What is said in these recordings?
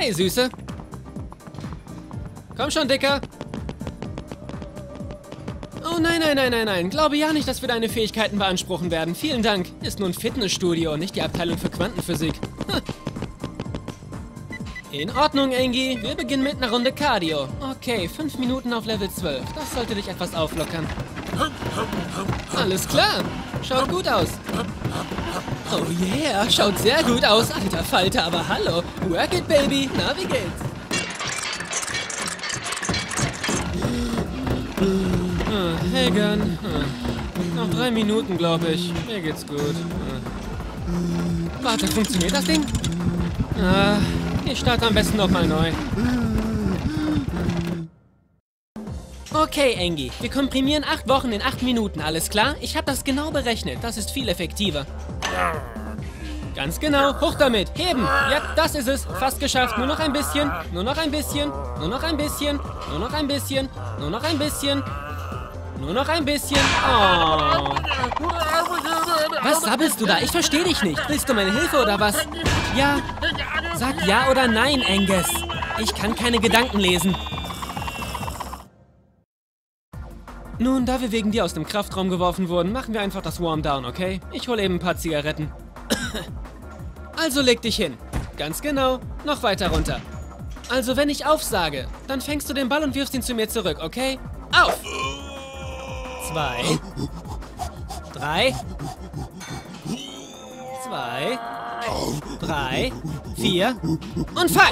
Hey, Süße. Komm schon, Dicker. Oh nein, nein, nein, nein, nein. Glaube ja nicht, dass wir deine Fähigkeiten beanspruchen werden. Vielen Dank. Ist nur ein Fitnessstudio, nicht die Abteilung für Quantenphysik. In Ordnung, Angie. Wir beginnen mit einer Runde Cardio. Okay, 5 Minuten auf Level 12. Das sollte dich etwas auflockern. Alles klar. Schaut gut aus. Oh yeah, schaut sehr gut aus. Alter Falter, aber hallo. Work it, Baby. Na, wie geht's? Hey, Gun. Noch 3 Minuten, glaube ich. Mir geht's gut. Warte, funktioniert das Ding? Ich starte am besten nochmal neu. Okay, Angie. Wir komprimieren 8 Wochen in 8 Minuten, alles klar? Ich habe das genau berechnet. Das ist viel effektiver. Ganz genau. Hoch damit. Heben. Ja, das ist es. Fast geschafft. Nur noch ein bisschen. Nur noch ein bisschen. Nur noch ein bisschen. Nur noch ein bisschen. Nur noch ein bisschen. Nur noch ein bisschen. Oh. Was sabbelst du da? Ich verstehe dich nicht. Willst du meine Hilfe oder was? Ja. Sag ja oder nein, Angus. Ich kann keine Gedanken lesen. Nun, da wir wegen dir aus dem Kraftraum geworfen wurden, machen wir einfach das Warm-Down, okay? Ich hole eben ein paar Zigaretten. Also leg dich hin. Ganz genau. Noch weiter runter. Also, wenn ich aufsage, dann fängst du den Ball und wirfst ihn zu mir zurück, okay? Auf! 2, 3, 2, 3, 4 und fang!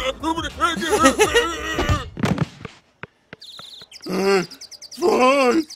Was?